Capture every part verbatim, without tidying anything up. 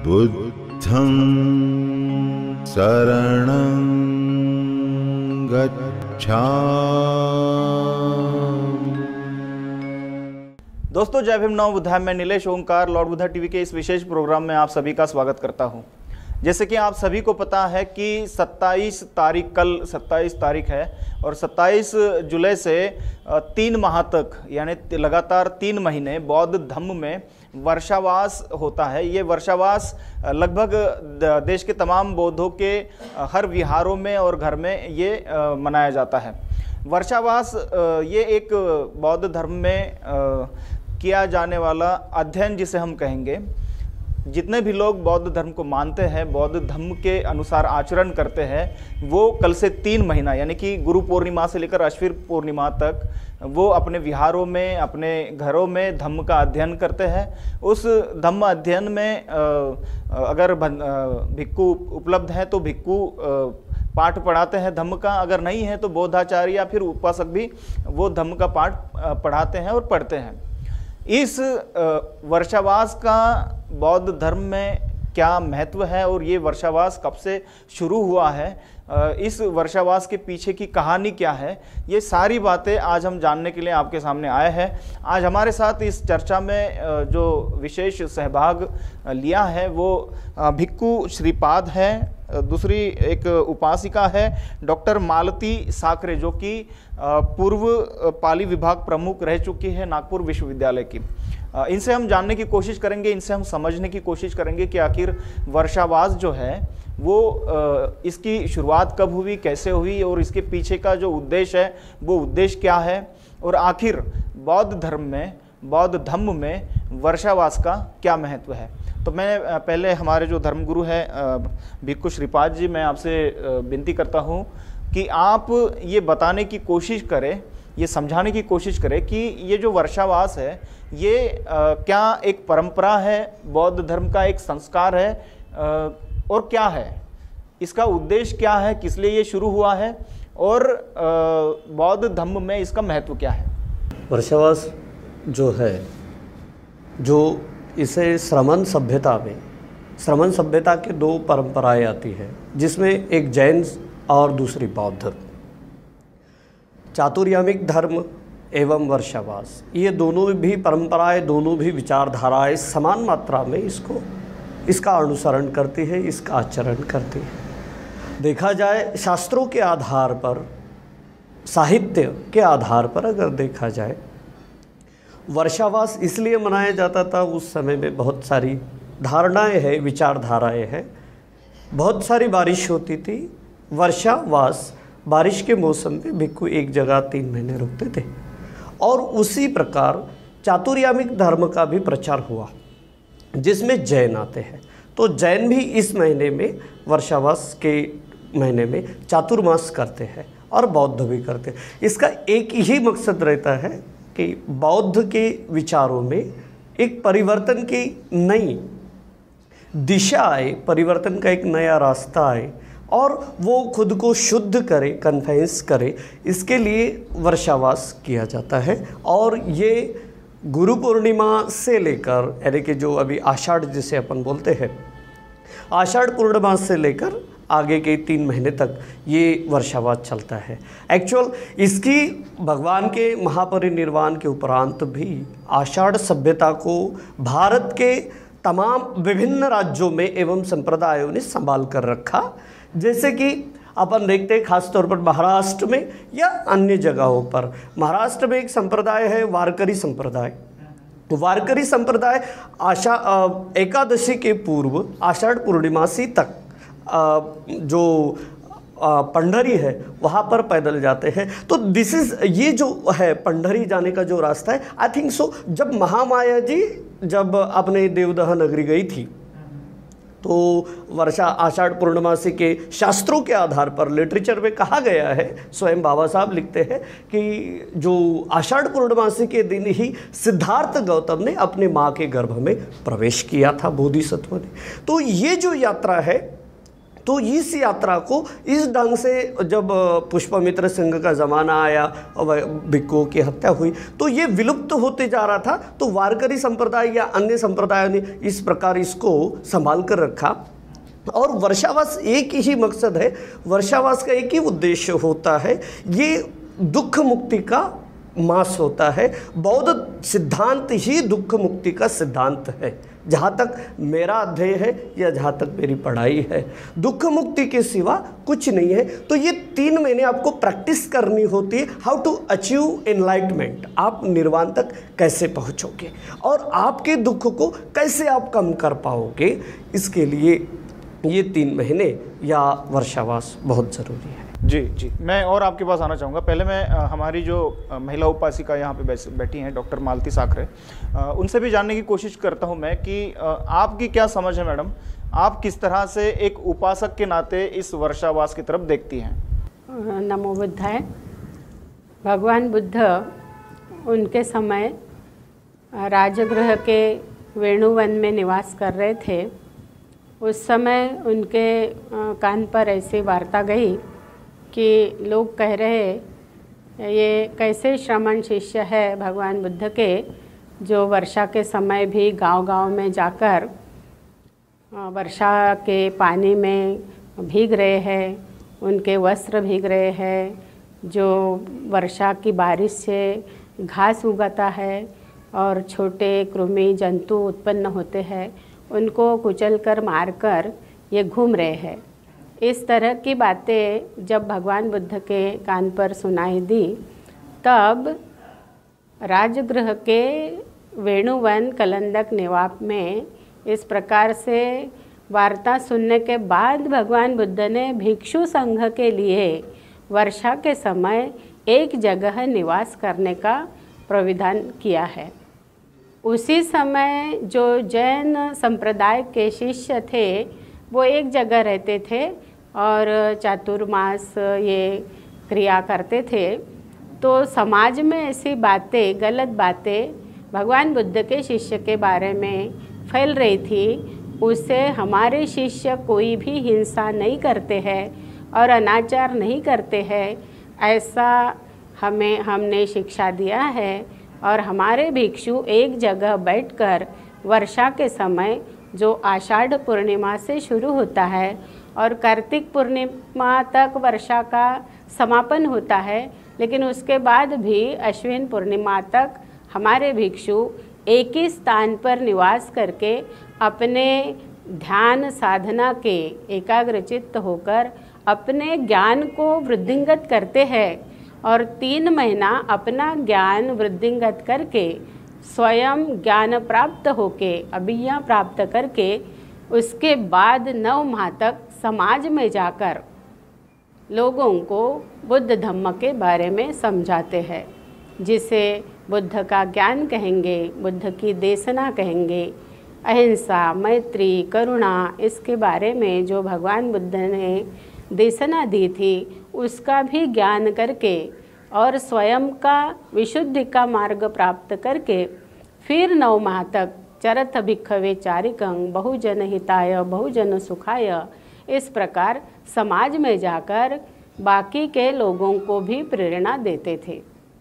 बुद्धं शरणं गच्छामि। दोस्तों, जय भीम। नव बुद्धाय में निलेश ओंकार लॉर्ड बुद्धा टीवी के इस विशेष प्रोग्राम में आप सभी का स्वागत करता हूं। जैसे कि आप सभी को पता है कि सत्ताईस तारीख, कल सत्ताईस तारीख है और सत्ताईस जुलाई से तीन माह तक यानी लगातार तीन महीने बौद्ध धम्म में वर्षावास होता है। ये वर्षावास लगभग देश के तमाम बौद्धों के हर विहारों में और घर में ये मनाया जाता है। वर्षावास ये एक बौद्ध धर्म में किया जाने वाला अध्ययन जिसे हम कहेंगे। जितने भी लोग बौद्ध धर्म को मानते हैं, बौद्ध धर्म के अनुसार आचरण करते हैं, वो कल से तीन महीना यानी कि गुरु पूर्णिमा से लेकर अश्विन पूर्णिमा तक वो अपने विहारों में, अपने घरों में धम्म का अध्ययन करते हैं। उस धम्म अध्ययन में अगर भिक्खु उपलब्ध हैं तो भिक्खु पाठ पढ़ाते हैं धम्म का, अगर नहीं है तो बौद्धाचार्य या फिर उपासक भी वो धम्म का पाठ पढ़ाते हैं और पढ़ते हैं। इस वर्षावास का बौद्ध धर्म में क्या महत्व है और ये वर्षावास कब से शुरू हुआ है, इस वर्षावास के पीछे की कहानी क्या है, ये सारी बातें आज हम जानने के लिए आपके सामने आए हैं। आज हमारे साथ इस चर्चा में जो विशेष सहभाग लिया है वो भिक्खु श्रीपाद है, दूसरी एक उपासिका है डॉक्टर मालती साकरे, जो कि पूर्व पाली विभाग प्रमुख रह चुकी है नागपुर विश्वविद्यालय की। इनसे हम जानने की कोशिश करेंगे, इनसे हम समझने की कोशिश करेंगे कि आखिर वर्षावास जो है वो इसकी शुरुआत कब हुई, कैसे हुई और इसके पीछे का जो उद्देश्य है वो उद्देश्य क्या है, और आखिर बौद्ध धर्म में, बौद्ध धम्म में वर्षावास का क्या महत्व है। तो मैं पहले हमारे जो धर्मगुरु है भिक्खु श्रीपाद जी, मैं आपसे विनती करता हूँ कि आप ये बताने की कोशिश करें, ये समझाने की कोशिश करें कि ये जो वर्षावास है ये आ, क्या एक परंपरा है, बौद्ध धर्म का एक संस्कार है आ, और क्या है इसका उद्देश्य, क्या है, किस लिए ये शुरू हुआ है और आ, बौद्ध धर्म में इसका महत्व क्या है। वर्षावास जो है, जो इसे श्रमण सभ्यता में, श्रमण सभ्यता के दो परंपराएं आती है, जिसमें एक जैन और दूसरी बौद्ध धर्म। चातुर्यामिक धर्म एवं वर्षावास, ये दोनों भी परंपराएं, दोनों भी विचारधाराएं समान मात्रा में इसको इसका अनुसरण करती है, इसका आचरण करती है। देखा जाए शास्त्रों के आधार पर, साहित्य के आधार पर अगर देखा जाए, वर्षावास इसलिए मनाया जाता था उस समय में, बहुत सारी धारणाएं हैं, विचारधाराएं हैं। बहुत सारी बारिश होती थी, वर्षावास बारिश के मौसम में भिक्खु एक जगह तीन महीने रुकते थे। और उसी प्रकार चातुर्यामिक धर्म का भी प्रचार हुआ, जिसमें जैन आते हैं। तो जैन भी इस महीने में, वर्षावास के महीने में चातुर्मास करते हैं और बौद्ध भी करते हैं। इसका एक ही मकसद रहता है कि बौद्ध के विचारों में एक परिवर्तन की नई दिशा आए, परिवर्तन का एक नया रास्ता आए और वो खुद को शुद्ध करे, कन्फेंस करे, इसके लिए वर्षावास किया जाता है। और ये गुरु पूर्णिमा से लेकर, यानी कि जो अभी आषाढ़ जिसे अपन बोलते हैं, आषाढ़ पूर्णिमा से लेकर आगे के तीन महीने तक ये वर्षावास चलता है। एक्चुअल इसकी भगवान के महापरिनिर्वाण के उपरांत भी आषाढ़ सभ्यता को भारत के तमाम विभिन्न राज्यों में एवं संप्रदायों ने संभाल कर रखा। जैसे कि अपन देखते हैं खासतौर पर महाराष्ट्र में या अन्य जगहों पर। महाराष्ट्र में एक संप्रदाय है वारकरी संप्रदाय। वारकरी संप्रदाय आशा एकादशी के पूर्व आषाढ़ पूर्णिमासी तक जो पंढरी है वहाँ पर पैदल जाते हैं। तो दिस इज़, ये जो है पंढरी जाने का जो रास्ता है, आई थिंक सो जब महामाया जी जब अपने देवदह नगरी गई थी तो वर्षा आषाढ़ पूर्णिमासी के शास्त्रों के आधार पर, लिटरेचर में कहा गया है, स्वयं बाबा साहब लिखते हैं कि जो आषाढ़ पूर्णिमासी के दिन ही सिद्धार्थ गौतम ने अपने माँ के गर्भ में प्रवेश किया था बोधिसत्व ने। तो ये जो यात्रा है तो इस यात्रा को इस ढंग से जब पुष्पमित्र सिंह का ज़माना आया और भिक्षुओं की हत्या हुई तो ये विलुप्त होते जा रहा था। तो वारकरी संप्रदाय या अन्य संप्रदायों ने इस प्रकार इसको संभाल कर रखा। और वर्षावास एक ही मकसद है, वर्षावास का एक ही उद्देश्य होता है, ये दुख मुक्ति का मास होता है। बौद्ध सिद्धांत ही दुख मुक्ति का सिद्धांत है, जहाँ तक मेरा अध्ययन है या जहाँ तक मेरी पढ़ाई है। दुख मुक्ति के सिवा कुछ नहीं है। तो ये तीन महीने आपको प्रैक्टिस करनी होती है, हाउ टू अचीव एनलाइटमेंट, आप निर्वाण तक कैसे पहुँचोगे और आपके दुख को कैसे आप कम कर पाओगे। इसके लिए ये तीन महीने या वर्षावास बहुत ज़रूरी है। जी जी, मैं और आपके पास आना चाहूँगा। पहले मैं आ, हमारी जो आ, महिला उपासिका यहाँ पे बैठी हैं डॉक्टर मालती साकरे, आ, उनसे भी जानने की कोशिश करता हूँ मैं कि आ, आपकी क्या समझ है मैडम, आप किस तरह से एक उपासक के नाते इस वर्षावास की तरफ देखती हैं। नमो बुद्धाय। भगवान बुद्ध उनके समय राजगृह के वेणुवन में निवास कर रहे थे। उस समय उनके कान पर ऐसी वार्ता गई कि लोग कह रहे ये कैसे श्रमण शिष्य है भगवान बुद्ध के, जो वर्षा के समय भी गांव-गांव में जाकर वर्षा के पानी में भीग रहे हैं, उनके वस्त्र भीग रहे हैं, जो वर्षा की बारिश से घास उगाता है और छोटे कृमि जंतु उत्पन्न होते हैं, उनको कुचल कर मार कर ये घूम रहे हैं। इस तरह की बातें जब भगवान बुद्ध के कान पर सुनाई दी, तब राजगृह के वेणुवन कलंदक निवाप में इस प्रकार से वार्ता सुनने के बाद भगवान बुद्ध ने भिक्षु संघ के लिए वर्षा के समय एक जगह निवास करने का प्राविधान किया है। उसी समय जो जैन संप्रदाय के शिष्य थे वो एक जगह रहते थे और चातुर्मास ये क्रिया करते थे। तो समाज में ऐसी बातें, गलत बातें भगवान बुद्ध के शिष्य के बारे में फैल रही थी। उससे हमारे शिष्य कोई भी हिंसा नहीं करते हैं और अनाचार नहीं करते हैं, ऐसा हमें हमने शिक्षा दिया है। और हमारे भिक्षु एक जगह बैठकर वर्षा के समय जो आषाढ़ पूर्णिमा से शुरू होता है और कार्तिक पूर्णिमा तक वर्षा का समापन होता है, लेकिन उसके बाद भी अश्विन पूर्णिमा तक हमारे भिक्षु एक ही स्थान पर निवास करके अपने ध्यान साधना के एकाग्रचित्त होकर अपने ज्ञान को वृद्धिंगत करते हैं और तीन महीना अपना ज्ञान वृद्धिंगत करके स्वयं ज्ञान प्राप्त होके अभिज्ञा प्राप्त करके उसके बाद नौ माह तक समाज में जाकर लोगों को बुद्ध धम्म के बारे में समझाते हैं, जिसे बुद्ध का ज्ञान कहेंगे, बुद्ध की देशना कहेंगे। अहिंसा, मैत्री, करुणा, इसके बारे में जो भगवान बुद्ध ने देशना दी थी उसका भी ज्ञान करके और स्वयं का विशुद्धि का मार्ग प्राप्त करके फिर नौ माह तक चरथ भिक्खवे चारिकं बहुजन हिताय बहुजन सुखाय, इस प्रकार समाज में जाकर बाकी के लोगों को भी प्रेरणा देते थे।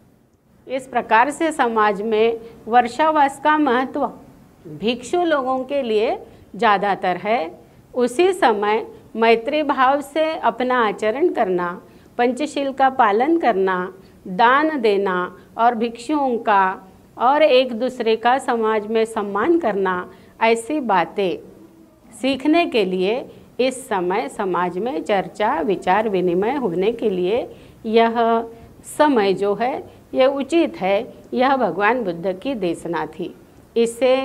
इस प्रकार से समाज में वर्षावास का महत्व भिक्षु लोगों के लिए ज़्यादातर है। उसी समय मैत्री भाव से अपना आचरण करना, पंचशील का पालन करना, दान देना और भिक्षुओं का और एक दूसरे का समाज में सम्मान करना, ऐसी बातें सीखने के लिए इस समय समाज में चर्चा विचार विनिमय होने के लिए यह समय जो है यह उचित है। यह भगवान बुद्ध की देशना थी। इसे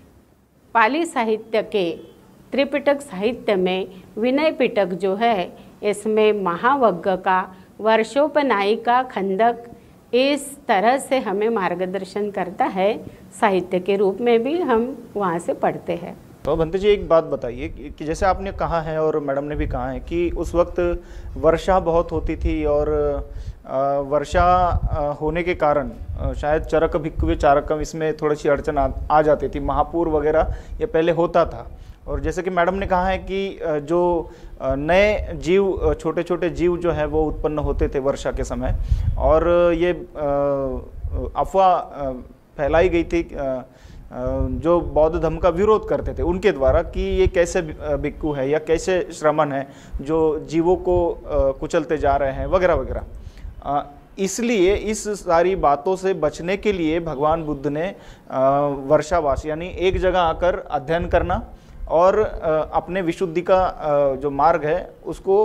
पाली साहित्य के त्रिपिटक साहित्य में विनय पिटक जो है, इसमें महावग्ग का वर्षोपनायी का खंडक इस तरह से हमें मार्गदर्शन करता है। साहित्य के रूप में भी हम वहाँ से पढ़ते हैं। तो भंते जी एक बात बताइए कि जैसे आपने कहा है और मैडम ने भी कहा है कि उस वक्त वर्षा बहुत होती थी और वर्षा होने के कारण शायद चरक भिक्खवे चारकम इसमें थोड़ी सी अड़चन आ, आ जाती थी। महापूर वगैरह ये पहले होता था और जैसे कि मैडम ने कहा है कि जो नए जीव, छोटे छोटे जीव जो है वो उत्पन्न होते थे वर्षा के समय, और ये अफवाह फैलाई गई थी जो बौद्ध धर्म का विरोध करते थे उनके द्वारा कि ये कैसे भिक्खु है या कैसे श्रमण है जो जीवों को कुचलते जा रहे हैं वगैरह वगैरह। इसलिए इस सारी बातों से बचने के लिए भगवान बुद्ध ने वर्षावास यानी एक जगह आकर अध्ययन करना और अपने विशुद्धि का जो मार्ग है उसको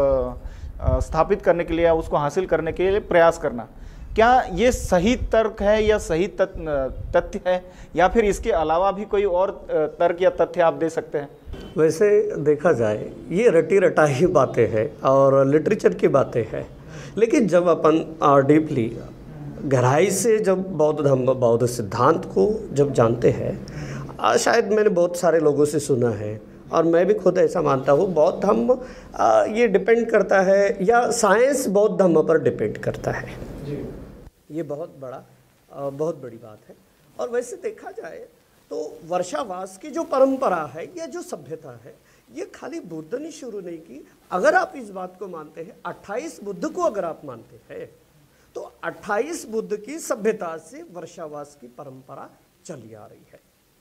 स्थापित करने के लिए या उसको हासिल करने के लिए प्रयास करना। क्या ये सही तर्क है या सही तथ्य है, या फिर इसके अलावा भी कोई और तर्क या तथ्य आप दे सकते हैं? वैसे देखा जाए ये रटी रटाई बातें हैं और लिटरेचर की बातें हैं, लेकिन जब अपन डीपली गहराई से जब बौद्ध धर्म बौद्ध सिद्धांत को जब जानते हैं, शायद मैंने बहुत सारे लोगों से सुना है और मैं भी खुद ऐसा मानता हूँ, बौद्ध धर्म ये डिपेंड करता है या साइंस बौद्ध धर्म पर डिपेंड करता है जी। ये बहुत बड़ा बहुत बड़ी बात है। और वैसे देखा जाए तो वर्षावास की जो परंपरा है या जो सभ्यता है ये खाली बुद्ध ने शुरू नहीं की। अगर आप इस बात को मानते हैं, अट्ठाईस बुद्ध को अगर आप मानते हैं तो अट्ठाईस बुद्ध की सभ्यता से वर्षावास की परंपरा चली आ रही है।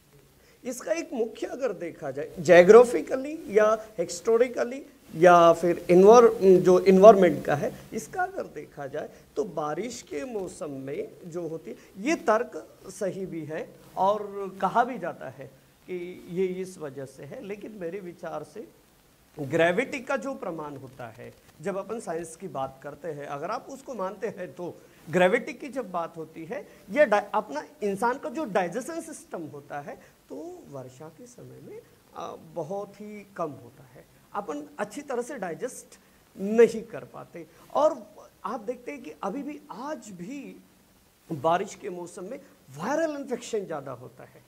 इसका एक मुख्य अगर देखा जाए ज्योग्राफिकली या हिस्टोरिकली या फिर इन्वार जो इन्वायरमेंट का है, इसका अगर देखा जाए तो बारिश के मौसम में जो होती है ये तर्क सही भी है और कहा भी जाता है कि ये इस वजह से है। लेकिन मेरे विचार से ग्रेविटी का जो प्रमाण होता है, जब अपन साइंस की बात करते हैं, अगर आप उसको मानते हैं तो ग्रेविटी की जब बात होती है, ये अपना इंसान का जो डाइजेशन सिस्टम होता है तो वर्षा के समय में बहुत ही कम होता है, अपन अच्छी तरह से डाइजेस्ट नहीं कर पाते। और आप देखते हैं कि अभी भी आज भी बारिश के मौसम में वायरल इन्फेक्शन ज़्यादा होता है।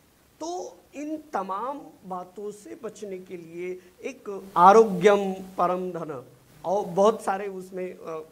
तो इन तमाम बातों से बचने के लिए एक आरोग्यम परम धन और बहुत सारे उसमें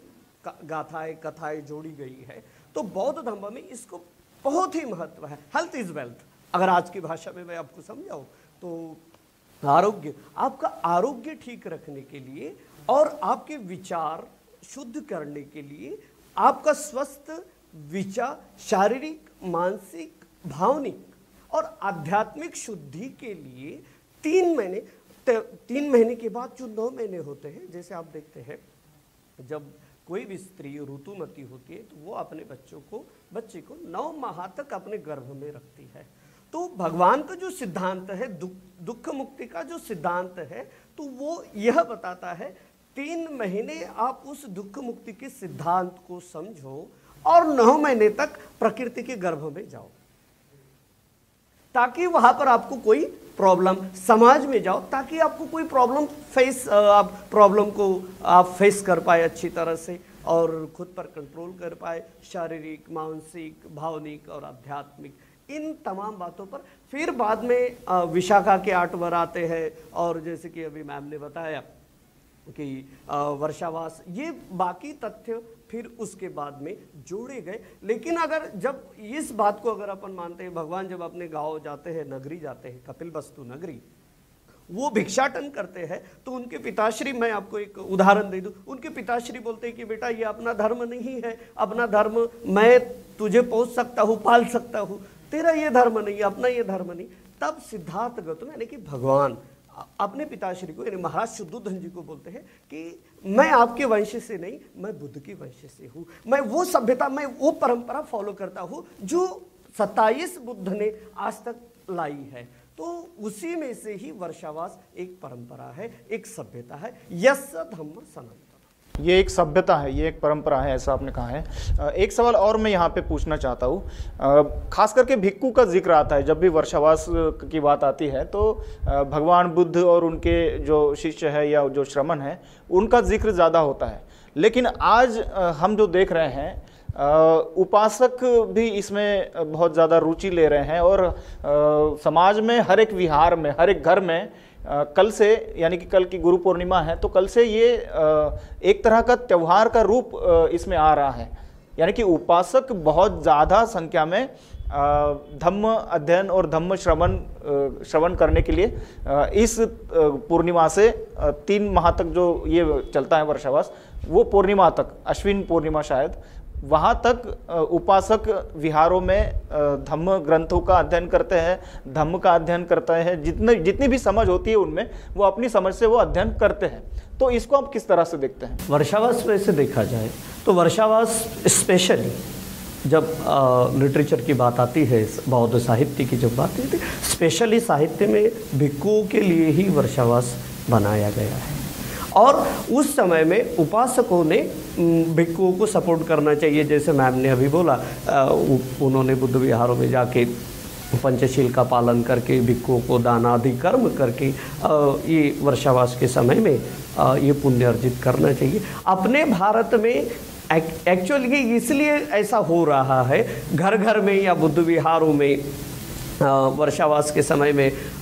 गाथाएं कथाएं जोड़ी गई है। तो बौद्ध धर्म में इसको बहुत ही महत्व है। हेल्थ इज वेल्थ, अगर आज की भाषा में मैं आपको समझाऊं तो आरोग्य, आपका आरोग्य ठीक रखने के लिए और आपके विचार शुद्ध करने के लिए, आपका स्वस्थ विचार शारीरिक मानसिक भावनिक और आध्यात्मिक शुद्धि के लिए तीन महीने तीन महीने के बाद जो नौ महीने होते हैं, जैसे आप देखते हैं जब कोई भी स्त्री ऋतुमती होती है तो वो अपने बच्चों को बच्चे को नौ माह तक अपने गर्भ में रखती है। तो भगवान का जो सिद्धांत है, दुख दुख मुक्ति का जो सिद्धांत है, तो वो यह बताता है तीन महीने आप उस दुख मुक्ति के सिद्धांत को समझो और नौ महीने तक प्रकृति के गर्भ में जाओ, ताकि वहां पर आपको कोई प्रॉब्लम, समाज में जाओ ताकि आपको कोई प्रॉब्लम फेस आप प्रॉब्लम को आप फेस कर पाए अच्छी तरह से और खुद पर कंट्रोल कर पाए, शारीरिक मानसिक भावनिक और आध्यात्मिक इन तमाम बातों पर। फिर बाद में विशाखा के आठ वर आते हैं और जैसे कि अभी मैम ने बताया कि वर्षावास, ये बाकी तथ्य फिर उसके बाद में जोड़े गए। लेकिन अगर जब इस बात को अगर अपन मानते हैं, भगवान जब अपने गांव जाते हैं, नगरी जाते हैं, कपिलवस्तु नगरी, वो भिक्षाटन करते हैं तो उनके पिताश्री, मैं आपको एक उदाहरण दे दूं, उनके पिताश्री बोलते हैं कि बेटा ये अपना धर्म नहीं है, अपना धर्म मैं तुझे पोस सकता हूँ पाल सकता हूँ, तेरा ये धर्म नहीं, अपना ये धर्म नहीं। तब सिद्धार्थ गौतम यानी कि भगवान अपने पिताश्री को यानी महाराज शुद्धोधन जी को बोलते हैं कि मैं आपके वंश से नहीं, मैं बुद्ध की वंश से हूँ, मैं वो सभ्यता, मैं वो परंपरा फॉलो करता हूँ जो सत्ताईस बुद्ध ने आज तक लाई है। तो उसी में से ही वर्षावास एक परंपरा है, एक सभ्यता है। यस्य धम्म सनातन, ये एक सभ्यता है, ये एक परंपरा है, ऐसा आपने कहा है। एक सवाल और मैं यहाँ पे पूछना चाहता हूँ, खास करके भिक्खु का जिक्र आता है, जब भी वर्षावास की बात आती है तो भगवान बुद्ध और उनके जो शिष्य है या जो श्रमण है उनका जिक्र ज़्यादा होता है। लेकिन आज हम जो देख रहे हैं उपासक भी इसमें बहुत ज़्यादा रुचि ले रहे हैं और समाज में हर एक विहार में, हर एक घर में आ, कल से यानी कि कल की गुरु पूर्णिमा है तो कल से ये आ, एक तरह का त्यौहार का रूप आ, इसमें आ रहा है। यानी कि उपासक बहुत ज़्यादा संख्या में धम्म अध्ययन और धम्म श्रवण श्रवण करने के लिए इस पूर्णिमा से तीन माह तक जो ये चलता है वर्षावास, वो पूर्णिमा तक, अश्विन पूर्णिमा शायद, वहाँ तक उपासक विहारों में धम्म ग्रंथों का अध्ययन करते हैं, धम्म का अध्ययन करते हैं, जितने जितनी भी समझ होती है उनमें वो अपनी समझ से वो अध्ययन करते हैं। तो इसको आप किस तरह से देखते हैं? वर्षावास वैसे देखा जाए तो वर्षावास स्पेशली जब लिटरेचर की बात आती है, बौद्ध साहित्य की जब बात आती है, स्पेशली साहित्य में भिक्षुओं के लिए ही वर्षावास बनाया गया है। और उस समय में उपासकों ने भिक्षुओं को सपोर्ट करना चाहिए, जैसे मैम ने अभी बोला, उन्होंने बुद्ध विहारों में जाके पंचशील का पालन करके भिक्षुओं को दान आदि कर्म करके ये वर्षावास के समय में ये पुण्य अर्जित करना चाहिए। अपने भारत में एक्चुअली इसलिए ऐसा हो रहा है, घर घर में या बुद्ध विहारों में वर्षावास के समय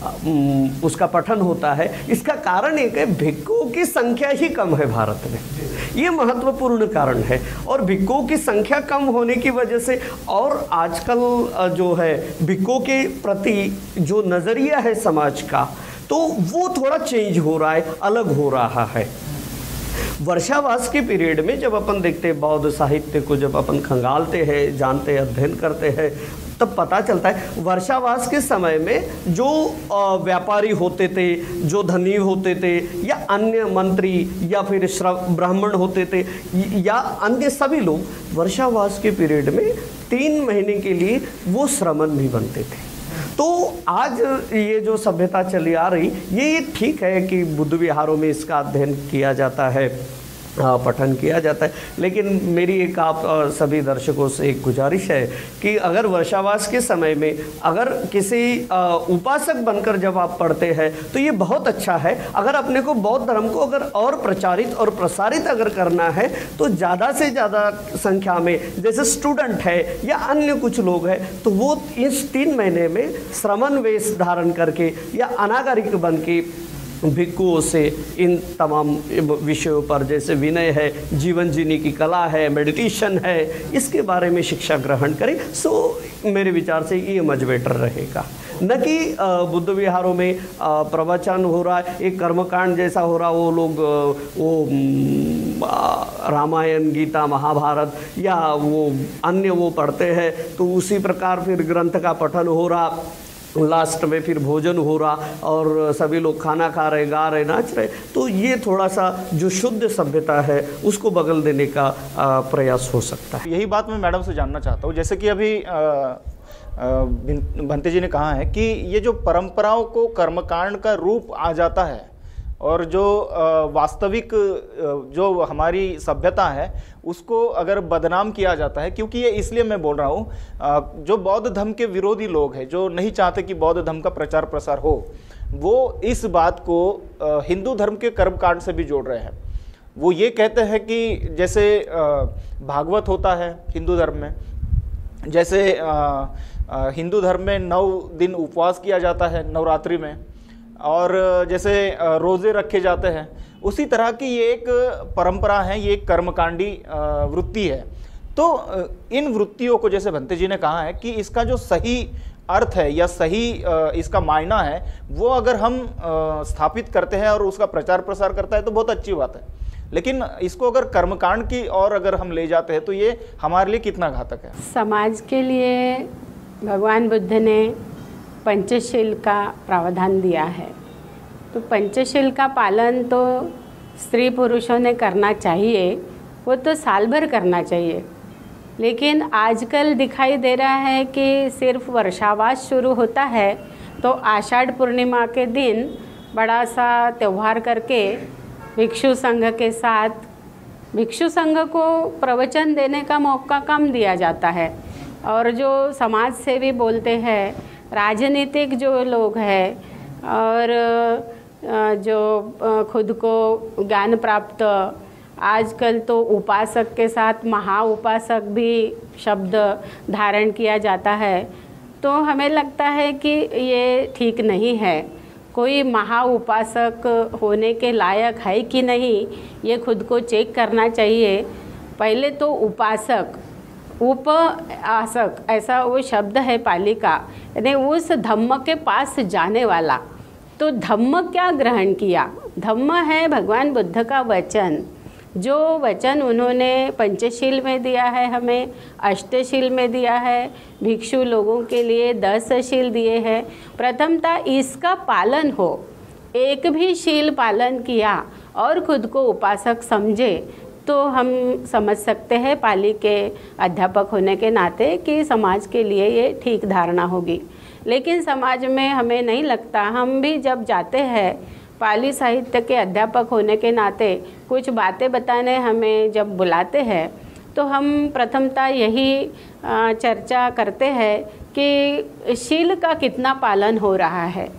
में उसका पठन होता है। इसका कारण एक है, भिक्षुओं की संख्या ही कम है भारत में, ये महत्वपूर्ण कारण है। और भिक्षुओं की संख्या कम होने की वजह से और आजकल जो है भिक्षुओं के प्रति जो नज़रिया है समाज का, तो वो थोड़ा चेंज हो रहा है, अलग हो रहा है। वर्षावास के पीरियड में जब अपन देखते हैं बौद्ध साहित्य को, जब अपन खंगालते हैं, जानते हैं, अध्ययन करते हैं, तब पता चलता है वर्षावास के समय में जो व्यापारी होते थे, जो धनी होते थे, या अन्य मंत्री या फिर ब्राह्मण होते थे, या अन्य सभी लोग वर्षावास के पीरियड में तीन महीने के लिए वो श्रमण भी बनते थे। तो आज ये जो सभ्यता चली आ रही, ये ठीक है कि बुद्ध विहारों में इसका अध्ययन किया जाता है, पठन किया जाता है, लेकिन मेरी एक आप सभी दर्शकों से एक गुजारिश है कि अगर वर्षावास के समय में अगर किसी उपासक बनकर जब आप पढ़ते हैं तो ये बहुत अच्छा है। अगर अपने को बौद्ध धर्म को अगर और प्रचारित और प्रसारित अगर करना है तो ज़्यादा से ज़्यादा संख्या में जैसे स्टूडेंट है या अन्य कुछ लोग हैं, तो वो इस तीन महीने में श्रमण वेश धारण करके या अनागरिक बन के भिक्षुओं से इन तमाम विषयों पर, जैसे विनय है, जीवन जीने की कला है, मेडिटेशन है, इसके बारे में शिक्षा ग्रहण करें। सो मेरे विचार से ये मच बेटर रहेगा, न कि बुद्ध विहारों में प्रवचन हो रहा है, एक कर्मकांड जैसा हो रहा, वो लोग वो रामायण, गीता, महाभारत या वो अन्य वो पढ़ते हैं, तो उसी प्रकार फिर ग्रंथ का पठन हो रहा, लास्ट में फिर भोजन हो रहा और सभी लोग खाना खा रहे, गा रहे, नाच रहे। तो ये थोड़ा सा जो शुद्ध सभ्यता है उसको बगल देने का प्रयास हो सकता है। यही बात मैं मैडम से जानना चाहता हूँ, जैसे कि अभी भंते जी ने कहा है कि ये जो परंपराओं को कर्मकांड का रूप आ जाता है और जो वास्तविक जो हमारी सभ्यता है उसको अगर बदनाम किया जाता है, क्योंकि ये इसलिए मैं बोल रहा हूँ, जो बौद्ध धर्म के विरोधी लोग हैं, जो नहीं चाहते कि बौद्ध धर्म का प्रचार प्रसार हो, वो इस बात को हिंदू धर्म के कर्मकांड से भी जोड़ रहे हैं। वो ये कहते हैं कि जैसे भागवत होता है हिंदू धर्म में, जैसे हिंदू धर्म में नौ दिन उपवास किया जाता है नवरात्रि में, और जैसे रोज़े रखे जाते हैं, उसी तरह की ये एक परंपरा है, ये एक कर्मकांडी वृत्ति है। तो इन वृत्तियों को, जैसे भंते जी ने कहा है कि इसका जो सही अर्थ है या सही इसका मायना है, वो अगर हम स्थापित करते हैं और उसका प्रचार प्रसार करता है तो बहुत अच्छी बात है, लेकिन इसको अगर कर्मकांड की और अगर हम ले जाते हैं तो ये हमारे लिए कितना घातक है। समाज के लिए भगवान बुद्ध ने पंचशील का प्रावधान दिया है, तो पंचशील का पालन तो स्त्री पुरुषों ने करना चाहिए, वो तो साल भर करना चाहिए। लेकिन आजकल दिखाई दे रहा है कि सिर्फ वर्षावास शुरू होता है तो आषाढ़ पूर्णिमा के दिन बड़ा सा त्यौहार करके भिक्षु संघ के साथ, भिक्षु संघ को प्रवचन देने का मौका कम दिया जाता है, और जो समाज सेवी बोलते हैं, राजनीतिक जो लोग हैं और जो खुद को ज्ञान प्राप्त, आजकल तो उपासक के साथ महा उपासक भी शब्द धारण किया जाता है, तो हमें लगता है कि ये ठीक नहीं है। कोई महा उपासक होने के लायक है कि नहीं, ये खुद को चेक करना चाहिए। पहले तो उपासक उपासक, ऐसा वो शब्द है पाली का, यानी उस धम्म के पास जाने वाला। तो धम्म क्या ग्रहण किया? धम्म है भगवान बुद्ध का वचन, जो वचन उन्होंने पंचशील में दिया है, हमें अष्टशील में दिया है, भिक्षु लोगों के लिए दस शील दिए हैं। प्रथमतः इसका पालन हो, एक भी शील पालन किया और खुद को उपासक समझे तो हम समझ सकते हैं पाली के अध्यापक होने के नाते कि समाज के लिए ये ठीक धारणा होगी। लेकिन समाज में हमें नहीं लगता, हम भी जब जाते हैं पाली साहित्य के अध्यापक होने के नाते कुछ बातें बताने हमें जब बुलाते हैं तो हम प्रथमतः यही चर्चा करते हैं कि शील का कितना पालन हो रहा है।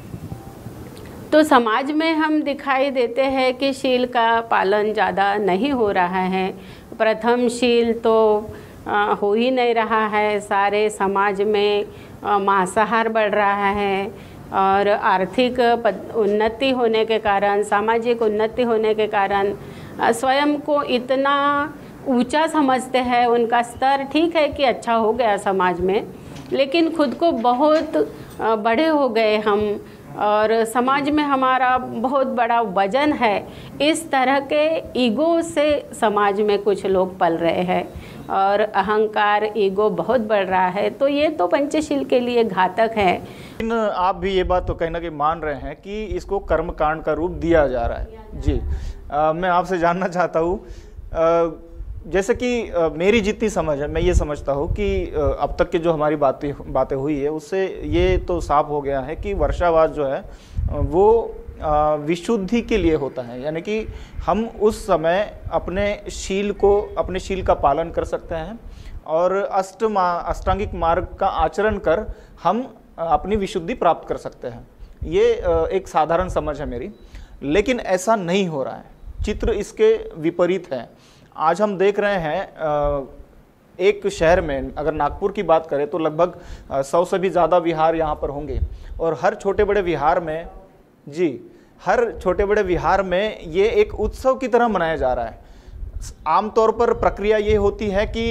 तो समाज में हम दिखाई देते हैं कि शील का पालन ज़्यादा नहीं हो रहा है। प्रथम शील तो आ, हो ही नहीं रहा है। सारे समाज में मांसाहार बढ़ रहा है और आर्थिक उन्नति होने के कारण, सामाजिक उन्नति होने के कारण स्वयं को इतना ऊंचा समझते हैं। उनका स्तर ठीक है कि अच्छा हो गया समाज में, लेकिन खुद को बहुत बड़े हो गए हम और समाज में हमारा बहुत बड़ा वजन है। इस तरह के ईगो से समाज में कुछ लोग पल रहे हैं और अहंकार, ईगो बहुत बढ़ रहा है। तो ये तो पंचशील के लिए घातक है। लेकिन आप भी ये बात तो कहीं ना कहीं मान रहे हैं कि इसको कर्मकांड का रूप दिया जा रहा है। जी आ, मैं आपसे जानना चाहता हूँ, जैसे कि आ, मेरी जितनी समझ है, मैं ये समझता हूँ कि आ, अब तक की जो हमारी बातें बातें हुई है उससे ये तो साफ हो गया है कि वर्षावास जो है वो आ, विशुद्धि के लिए होता है। यानी कि हम उस समय अपने शील को अपने शील का पालन कर सकते हैं और अष्ट मा अष्टांगिक मार्ग का आचरण कर हम अपनी विशुद्धि प्राप्त कर सकते हैं। ये एक साधारण समझ है मेरी, लेकिन ऐसा नहीं हो रहा है। चित्र इसके विपरीत है। आज हम देख रहे हैं एक शहर में, अगर नागपुर की बात करें तो लगभग सौ से भी ज़्यादा विहार यहाँ पर होंगे और हर छोटे बड़े विहार में, जी हर छोटे बड़े विहार में ये एक उत्सव की तरह मनाया जा रहा है। आमतौर पर प्रक्रिया ये होती है कि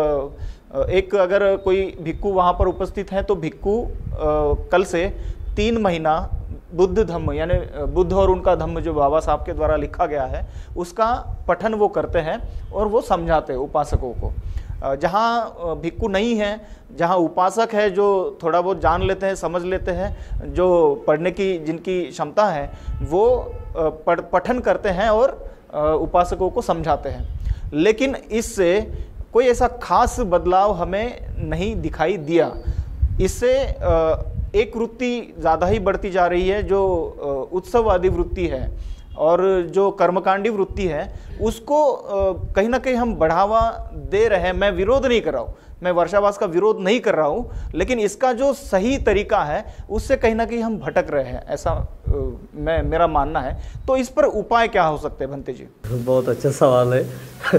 एक अगर कोई भिक्खु वहाँ पर उपस्थित है तो भिक्खु कल से तीन महीना बुद्ध धम्म यानी बुद्ध और उनका धम्म जो बाबा साहब के द्वारा लिखा गया है उसका पठन वो करते हैं और वो समझाते हैं उपासकों को। जहाँ भिक्खु नहीं है, जहाँ उपासक है जो थोड़ा बहुत जान लेते हैं, समझ लेते हैं, जो पढ़ने की जिनकी क्षमता है वो पढ़ पठन करते हैं और उपासकों को समझाते हैं। लेकिन इससे कोई ऐसा खास बदलाव हमें नहीं दिखाई दिया। इससे एक वृत्ति ज़्यादा ही बढ़ती जा रही है, जो उत्सववादी वृत्ति है और जो कर्मकांडी वृत्ति है उसको कहीं ना कहीं हम बढ़ावा दे रहे हैं। मैं विरोध नहीं कर रहा हूँ, मैं वर्षावास का विरोध नहीं कर रहा हूँ, लेकिन इसका जो सही तरीका है उससे कहीं ना कहीं हम भटक रहे हैं, ऐसा मैं मेरा मानना है। तो इस पर उपाय क्या हो सकते हैं भंते जी? बहुत अच्छा सवाल है।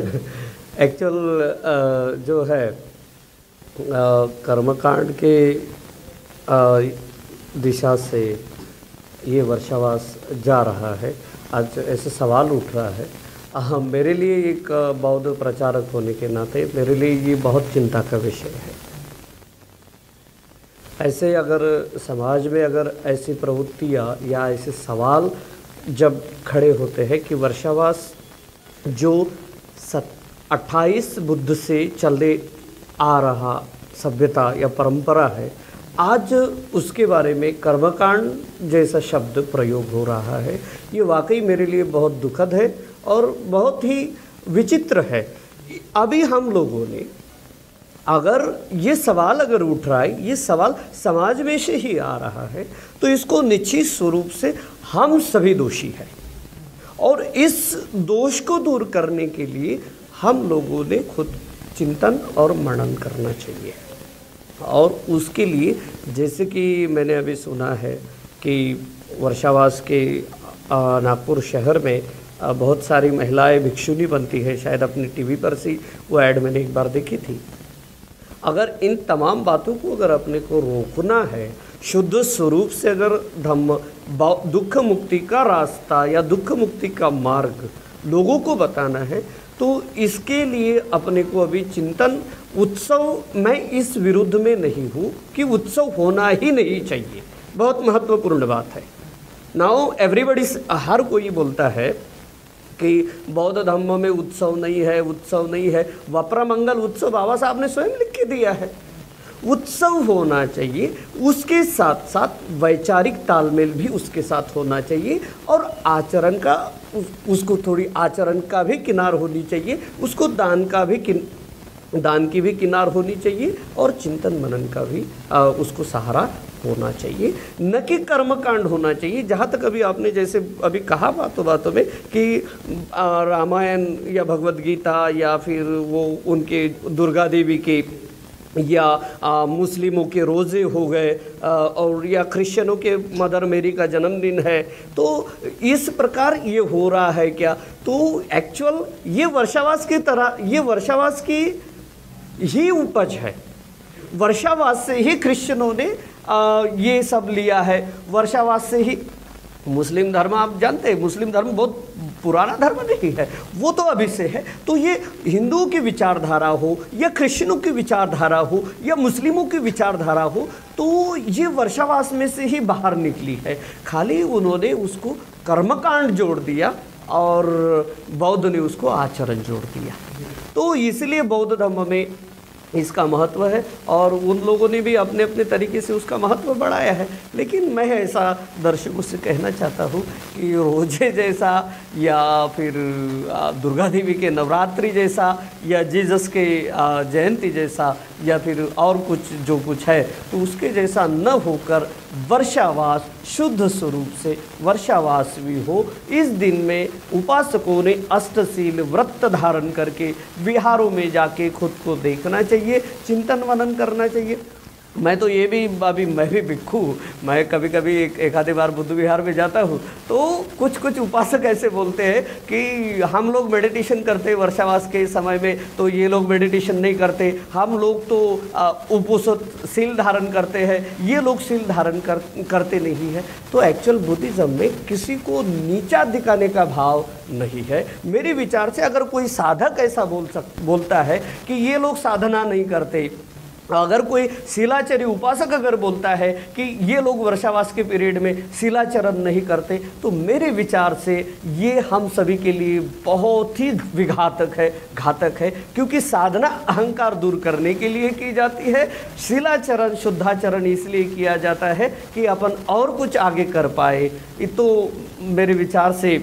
एक्चुअल जो है कर्मकांड के दिशा से ये वर्षावास जा रहा है। आज ऐसे सवाल उठ रहा है। हाँ, मेरे लिए एक बौद्ध प्रचारक होने के नाते मेरे लिए ये बहुत चिंता का विषय है। ऐसे अगर समाज में अगर ऐसी प्रवृत्तियाँ या ऐसे सवाल जब खड़े होते हैं कि वर्षावास जो सत अट्ठाईस बुद्ध से चले आ रहा सभ्यता या परंपरा है, आज उसके बारे में कर्मकांड जैसा शब्द प्रयोग हो रहा है, ये वाकई मेरे लिए बहुत दुखद है और बहुत ही विचित्र है। अभी हम लोगों ने अगर ये सवाल अगर उठ रहा है, ये सवाल समाज में से ही आ रहा है, तो इसको निश्चित स्वरूप से हम सभी दोषी हैं और इस दोष को दूर करने के लिए हम लोगों ने खुद चिंतन और मनन करना चाहिए। और उसके लिए जैसे कि मैंने अभी सुना है कि वर्षावास के नागपुर शहर में बहुत सारी महिलाएं भिक्षुनी बनती है, शायद अपनी टीवी पर से वो ऐड मैंने एक बार देखी थी। अगर इन तमाम बातों को अगर अपने को रोकना है, शुद्ध स्वरूप से अगर धम्म दुख मुक्ति का रास्ता या दुख मुक्ति का मार्ग लोगों को बताना है, तो इसके लिए अपने को अभी चिंतन, उत्सव, मैं इस विरुद्ध में नहीं हूँ कि उत्सव होना ही नहीं चाहिए, बहुत महत्वपूर्ण बात है। नाउ एवरीबडी, हर कोई बोलता है कि बौद्ध धर्म में उत्सव नहीं है, उत्सव नहीं है। वप्रमंगल उत्सव बाबा साहब ने स्वयं लिख के दिया है। उत्सव होना चाहिए, उसके साथ साथ वैचारिक तालमेल भी उसके साथ होना चाहिए, और आचरण का उस, उसको थोड़ी आचरण का भी किनार होनी चाहिए, उसको दान का भी किन दान की भी किनार होनी चाहिए, और चिंतन मनन का भी आ, उसको सहारा होना चाहिए, न कि कर्मकांड होना चाहिए। जहाँ तक अभी आपने जैसे अभी कहा बातों बातों में कि रामायण या भगवद गीता या फिर वो उनके दुर्गा देवी के या आ, मुस्लिमों के रोज़े हो गए, आ, और या क्रिश्चियनों के मदर मेरी का जन्मदिन है, तो इस प्रकार ये हो रहा है क्या? तो एक्चुअल ये वर्षावास की तरह, ये वर्षावास की ही उपज है। वर्षावास से ही क्रिश्चियनों ने आ, ये सब लिया है, वर्षावास से ही मुस्लिम धर्म, आप जानते हैं मुस्लिम धर्म बहुत पुराना धर्म नहीं है, वो तो अभी से है। तो ये हिंदुओं की विचारधारा हो या क्रिश्चियनों की विचारधारा हो या मुस्लिमों की विचारधारा हो, तो ये वर्षावास में से ही बाहर निकली है। खाली उन्होंने उसको कर्मकांड जोड़ दिया और बौद्ध ने उसको आचरण जोड़ दिया। तो इसलिए बौद्ध धर्म में इसका महत्व है, और उन लोगों ने भी अपने अपने तरीके से उसका महत्व बढ़ाया है। लेकिन मैं ऐसा दर्शकों से कहना चाहता हूँ कि रोजे जैसा या फिर दुर्गा देवी के नवरात्रि जैसा या जीसस के जयंती जैसा या फिर और कुछ जो कुछ है, तो उसके जैसा न होकर वर्षावास शुद्ध स्वरूप से वर्षावास भी हो। इस दिन में उपासकों ने अष्टशील व्रत धारण करके विहारों में जाके खुद को देखना चाहिए, चिंतन मनन करना चाहिए। मैं तो ये भी, अभी मैं भी भिक्खू, मैं कभी कभी एक, एक आधे बार बुद्ध विहार में जाता हूँ, तो कुछ कुछ उपासक ऐसे बोलते हैं कि हम लोग मेडिटेशन करते हैं वर्षावास के समय में, तो ये लोग मेडिटेशन नहीं करते, हम लोग तो उपोषित सील धारण करते हैं, ये लोग सील धारण कर, करते नहीं है। तो एक्चुअल बुद्धिज़्म में किसी को नीचा दिखाने का भाव नहीं है। मेरे विचार से अगर कोई साधक ऐसा बोल सक बोलता है कि ये लोग साधना नहीं करते, अगर कोई शिलाचरी उपासक अगर बोलता है कि ये लोग वर्षावास के पीरियड में शिलाचरण नहीं करते, तो मेरे विचार से ये हम सभी के लिए बहुत ही विघातक है, घातक है। क्योंकि साधना अहंकार दूर करने के लिए की जाती है, शिलाचरण शुद्धाचरण इसलिए किया जाता है कि अपन और कुछ आगे कर पाए। तो मेरे विचार से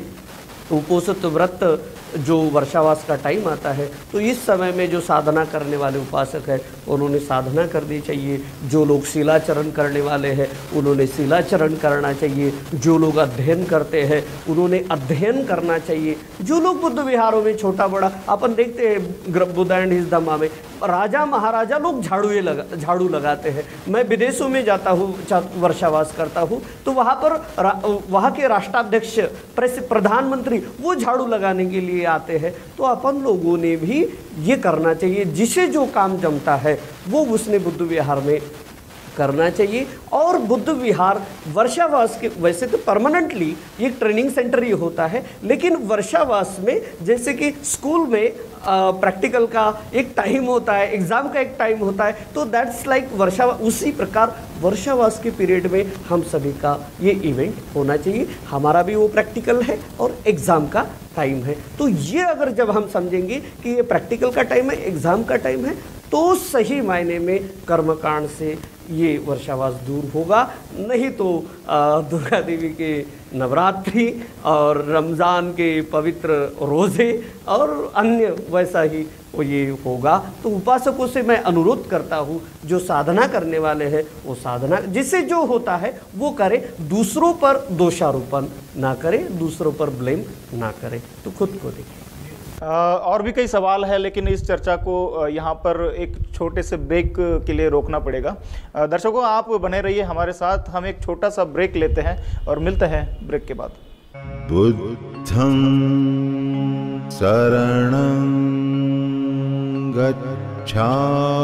उपोषित व्रत जो वर्षावास का टाइम आता है, तो इस समय में जो साधना करने वाले उपासक हैं उन्होंने साधना करनी चाहिए, जो लोग शिलाचरण करने वाले हैं उन्होंने शिलाचरण करना चाहिए, जो लोग अध्ययन करते हैं उन्होंने अध्ययन करना चाहिए, जो लोग बुद्ध विहारों में छोटा बड़ा, अपन देखते हैं बुद्ध एंड हिज धम्मा में राजा महाराजा लोग झाड़ू लगा झाड़ू लगाते हैं। मैं विदेशों में जाता हूँ, वर्षावास करता हूँ, तो वहाँ पर वहाँ के राष्ट्राध्यक्ष, प्रधानमंत्री वो झाड़ू लगाने के लिए आते हैं। तो अपन लोगों ने भी ये करना चाहिए, जिसे जो काम जमता है वो उसने बुद्ध विहार में करना चाहिए। और बुद्ध विहार वर्षावास के, वैसे तो परमानेंटली ये ट्रेनिंग सेंटर ही होता है, लेकिन वर्षावास में जैसे कि स्कूल में प्रैक्टिकल का एक टाइम होता है, एग्ज़ाम का एक टाइम होता है, तो दैट्स लाइक वर्षावास, उसी प्रकार वर्षावास के पीरियड में हम सभी का ये इवेंट होना चाहिए। हमारा भी वो प्रैक्टिकल है और एग्ज़ाम का टाइम है। तो ये अगर जब हम समझेंगे कि ये प्रैक्टिकल का टाइम है, एग्ज़ाम का टाइम है, तो सही मायने में कर्मकांड से ये वर्षावास दूर होगा। नहीं तो दुर्गा देवी के नवरात्रि और रमज़ान के पवित्र रोज़े और अन्य वैसा ही ये होगा। तो उपासकों से मैं अनुरोध करता हूँ, जो साधना करने वाले हैं वो साधना, जिससे जो होता है वो करे, दूसरों पर दोषारोपण ना करे, दूसरों पर ब्लेम ना करे, तो खुद को देखें। और भी कई सवाल है, लेकिन इस चर्चा को यहाँ पर एक छोटे से ब्रेक के लिए रोकना पड़ेगा। दर्शकों, आप बने रहिए हमारे साथ, हम एक छोटा सा ब्रेक लेते हैं और मिलते हैं ब्रेक के बाद। बुद्धं शरणं गच्छामि